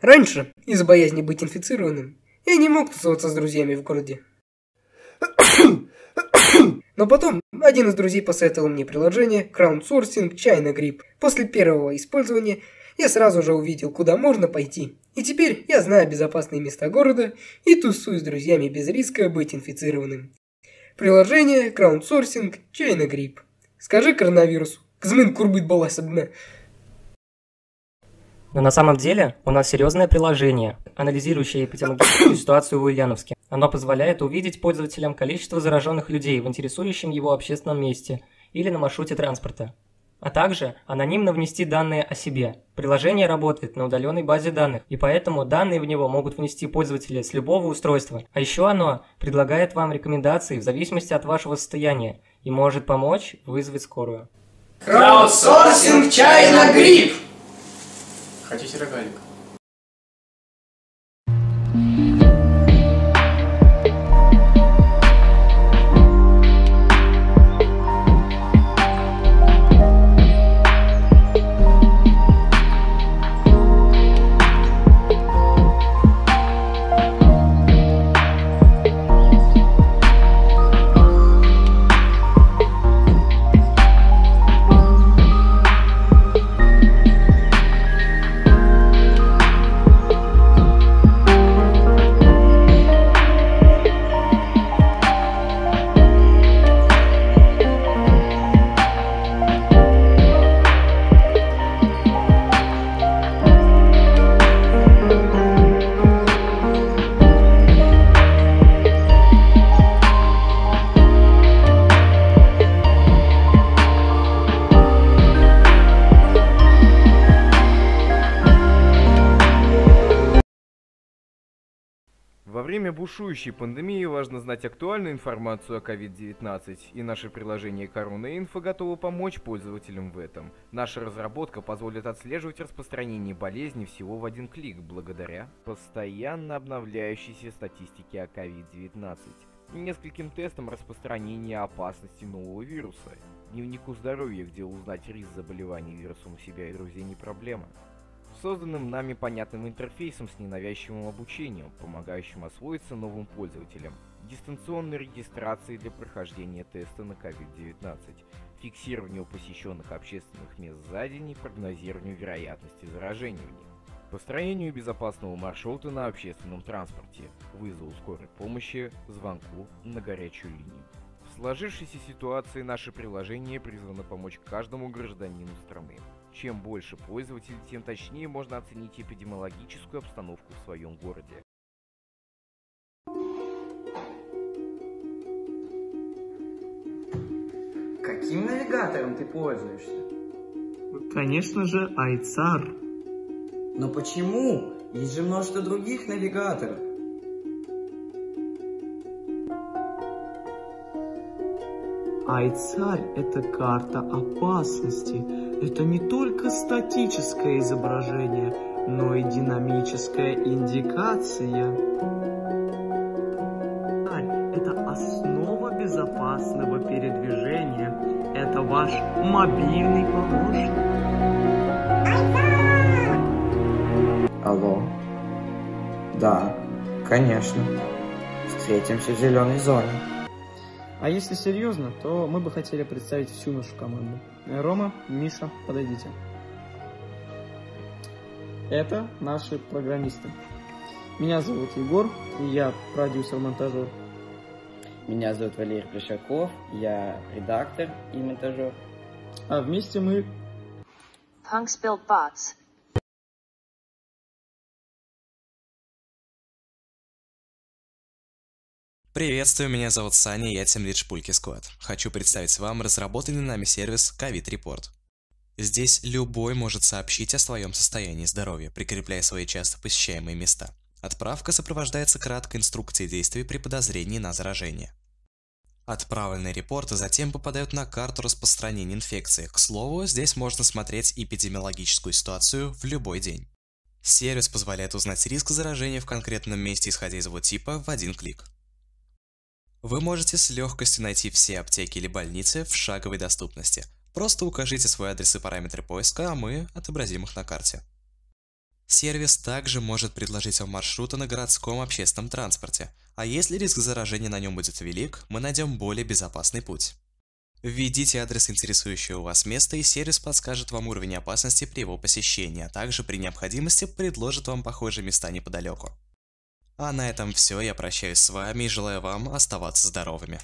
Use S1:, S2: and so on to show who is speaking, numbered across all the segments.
S1: Раньше, из-за боязни быть инфицированным, я не мог тусоваться с друзьями в городе. Но потом один из друзей посоветовал мне приложение Crowdsourcing China Grip. После первого использования я сразу же увидел, куда можно пойти. И теперь я знаю безопасные места города и тусую с друзьями без риска быть инфицированным. Приложение Crowdsourcing China Grip. Скажи коронавирусу, кызмын курбит баласыбна.
S2: Но на самом деле у нас серьезное приложение, анализирующее эпидемиологическую ситуацию в Ульяновске. Оно позволяет увидеть пользователям количество зараженных людей в интересующем его общественном месте или на маршруте транспорта, а также анонимно внести данные о себе. Приложение работает на удаленной базе данных, и поэтому данные в него могут внести пользователи с любого устройства. А еще оно предлагает вам рекомендации в зависимости от вашего состояния и может помочь вызвать скорую.
S3: Crowdsourcing China Grip!
S4: Хотите рогалик?
S5: Во время бушующей пандемии важно знать актуальную информацию о COVID-19, и наше приложение Corona Info готово помочь пользователям в этом. Наша разработка позволит отслеживать распространение болезни всего в один клик, благодаря постоянно обновляющейся статистике о COVID-19 и нескольким тестам распространения опасности нового вируса. Дневнику здоровья, где узнать риск заболевания вирусом у себя и друзей не проблема. Созданным нами понятным интерфейсом с ненавязчивым обучением, помогающим освоиться новым пользователям, дистанционной регистрацией для прохождения теста на COVID-19, фиксированию посещенных общественных мест за день и прогнозированию вероятности заражения в них, построению безопасного маршрута на общественном транспорте, вызову скорой помощи, звонку на горячую линию. В сложившейся ситуации наше приложение призвано помочь каждому гражданину страны. Чем больше пользователей, тем точнее можно оценить эпидемиологическую обстановку в своем городе.
S3: Каким навигатором ты пользуешься?
S6: Конечно же, Айцар.
S3: Но почему? Есть же множество других навигаторов.
S6: Айцарь – это карта опасности. Это не только статическое изображение, но и динамическая индикация. Это основа безопасного передвижения. Это ваш мобильный помощник.
S3: Алло? Да, конечно. Встретимся в зеленой зоне.
S7: А если серьезно, то мы бы хотели представить всю нашу команду. Рома, Миша, подойдите. Это наши программисты. Меня зовут Егор, и я продюсер-монтажер.
S8: Меня зовут Валерий Плешаков, я редактор и монтажер.
S7: А вместе мы...
S9: Punks Build Bots.
S10: Приветствую, меня зовут Саня, я тимлид Шпульки Squad. Хочу представить вам разработанный нами сервис COVID Report. Здесь любой может сообщить о своем состоянии здоровья, прикрепляя свои часто посещаемые места. Отправка сопровождается краткой инструкцией действий при подозрении на заражение. Отправленные репорты затем попадают на карту распространения инфекции. К слову, здесь можно смотреть эпидемиологическую ситуацию в любой день. Сервис позволяет узнать риск заражения в конкретном месте, исходя из его типа, в один клик. Вы можете с легкостью найти все аптеки или больницы в шаговой доступности. Просто укажите свой адрес и параметры поиска, а мы отобразим их на карте. Сервис также может предложить вам маршруты на городском общественном транспорте, а если риск заражения на нем будет велик, мы найдем более безопасный путь. Введите адрес интересующего вас места, и сервис подскажет вам уровень опасности при его посещении, а также при необходимости предложит вам похожие места неподалеку. А на этом все, я прощаюсь с вами и желаю вам оставаться здоровыми.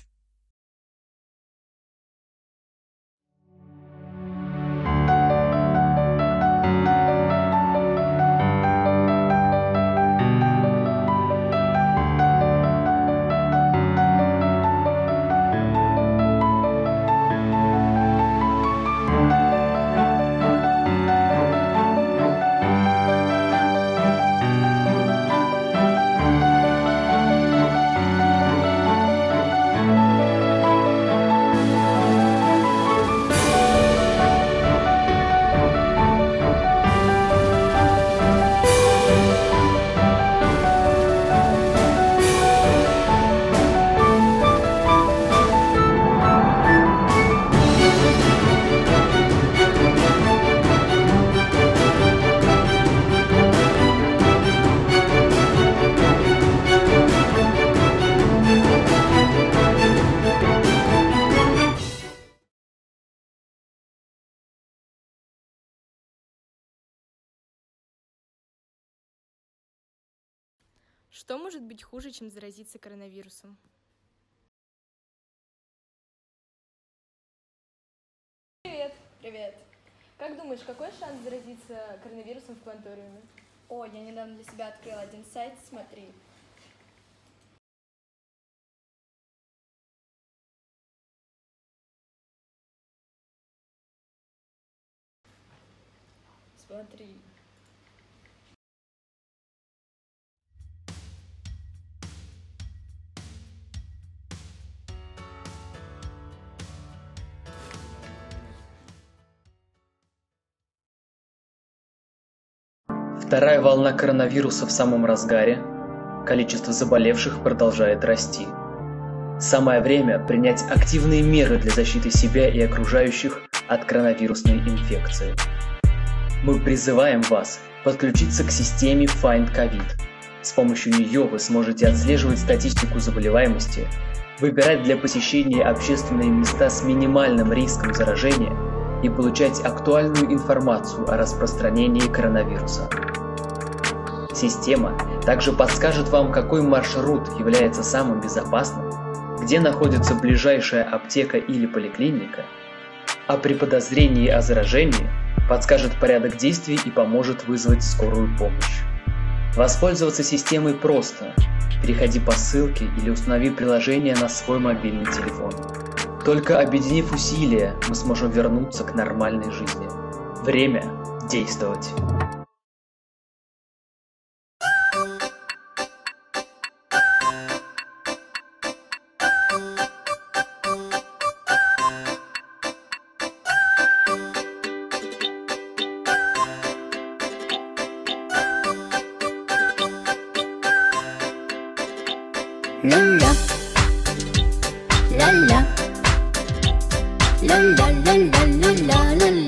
S11: Что может быть хуже, чем заразиться коронавирусом?
S12: Привет! Привет! Как думаешь, какой шанс заразиться коронавирусом в планетариуме?
S13: О, я недавно для себя открыла один сайт, смотри. Смотри.
S7: Вторая волна коронавируса в самом разгаре. Количество заболевших продолжает расти. Самое время принять активные меры для защиты себя и окружающих от коронавирусной инфекции. Мы призываем вас подключиться к системе Find COVID. С помощью нее вы сможете отслеживать статистику заболеваемости, выбирать для посещения общественные места с минимальным риском заражения и получать актуальную информацию о распространении коронавируса. Система также подскажет вам, какой маршрут является самым безопасным, где находится ближайшая аптека или поликлиника, а при подозрении о заражении подскажет порядок действий и поможет вызвать скорую помощь. Воспользоваться системой просто. Переходи по ссылке или установи приложение на свой мобильный телефон. Только объединив усилия, мы сможем вернуться к нормальной жизни. Время действовать.
S14: La la la la la la la la la la la.